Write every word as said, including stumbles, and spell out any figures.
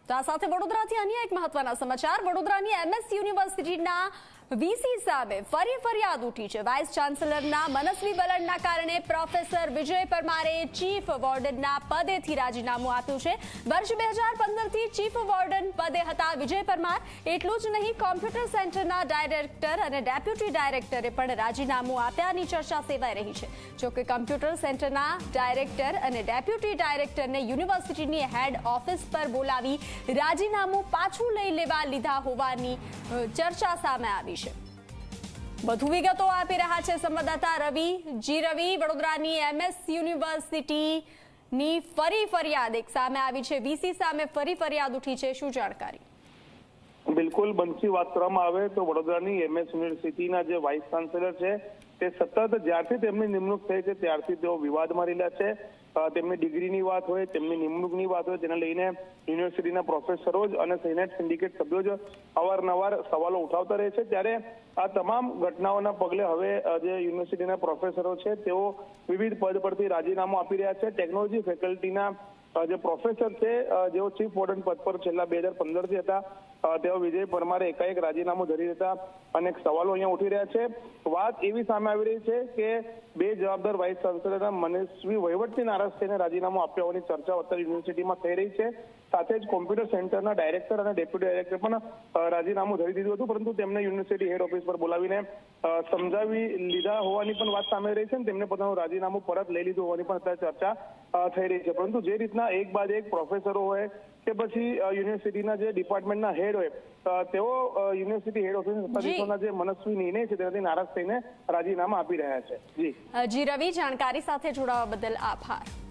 તો આ સાથે વડોદરાથી અન્ય એક મહત્વના સમાચાર વડોદરાની એમએસ યુનિવર્સિટીના વીસી સામે ફરી ફરિયાદ ઉઠી છે। વાઇસ ચાન્સેલરના મનસ્વી વલણના કારણે પ્રોફેસર વિજય પરમારે ચીફ વોર્ડનના પદેથી રાજીનામું આપ્યું છે। વર્ષ બે હજાર પંદરથી ચીફ વોર્ડન પદે હતા વિજય પરમાર। એટલું જ નહીં, કોમ્પ્યુટર સેન્ટરના ડાયરેક્ટર અને ડેપ્યુટી ડાયરેક્ટરે પણ રાજીનામું આપ્યાની ચર્ચા સેવાઈ રહી છે। જોકે કોમ્પ્યુટર સેન્ટરના ડાયરેક્ટર અને ડેપ્યુટી ડાયરેક્ટરને યુનિવર્સિટીની હેડ ઓફિસ પર બોલાવી રાજીનામું પાછું લઈ લેવા લીધા હોવાની ચર્ચા સામે આવી છે। વધુ વિગતો આપી રહ્યા છે સંવાદદાતા રવિ જી રવિ। વડોદરાની એમએસ યુનિવર્સિટીની ફરી ફરિયાદ એક સામે આવી છે, વીસી સામે ફરી ફરિયાદ ઉઠી છે, શું જાણકારી? બિલકુલ, બનતી વાત કરવામાં આવે તો વડોદરાની એમએસ યુનિવર્સિટીના જે વાઇસ ચાન્સેલર છે તે સતત જ્યારથી તેમની નિમણૂક થઈ છે ત્યારથી તેઓ વિવાદમાં રહેલા છે। તેમની ડિગ્રીની વાત હોય, તેમની નિમણૂકની વાત હોય, તેને લઈને યુનિવર્સિટીના પ્રોફેસરો જ અને સેનેટ સિન્ડિકેટ સભ્યો જ અવારનવાર સવાલો ઉઠાવતા રહે છે। ત્યારે આ તમામ ઘટનાઓના પગલે હવે જે યુનિવર્સિટીના પ્રોફેસરો છે તેઓ વિવિધ પદ પરથી રાજીનામું આપી રહ્યા છે। ટેકનોલોજી ફેકલ્ટીના જે પ્રોફેસર છે જેઓ ચીફ વોર્ડન પદ પર છેલ્લા બે હજાર પંદર થી હતા, તેઓ વિજય પરમારે એકાએક રાજીનામું ધરી દેતા અનેક સવાલો અહીંયા ઉઠી રહ્યા છે। વાત એવી સામે આવી રહી છે કે બે જવાબદાર વાઇસ ચાન્સેલરના મનસ્વી વહીવટથી નારાજ થઈને રાજીનામું આપ્યા હોવાની ચર્ચા અત્યારે યુનિવર્સિટીમાં થઈ રહી છે। સાથે જ કોમ્પ્યુટર સેન્ટરના ડાયરેક્ટર અને ડેપ્યુટી ડાયરેક્ટર પણ રાજીનામું ધરી દીધું હતું, પરંતુ તેમને યુનિવર્સિટી હેડ ઓફિસ પર બોલાવીને સમજાવી લીધા હોવાની પણ વાત સામે રહી છે અને તેમને પોતાનું રાજીનામું પરત લઈ લીધું હોવાની પણ અત્યારે ચર્ચા થઈ રહી છે। પરંતુ જે રીતના એક બાદ એક પ્રોફેસરો હોય કે પછી યુનિવર્સિટીના જે ડિપાર્ટમેન્ટના હેડ હોય તેઓ યુનિવર્સિટી હેડ ઓફિસના જે મનસ્વી નિર્ણય છે તેનાથી નારાજ થઈને રાજીનામા આપી રહ્યા છે। જી જી રવિ, જાણકારી સાથે જોડાવા બદલ આભાર।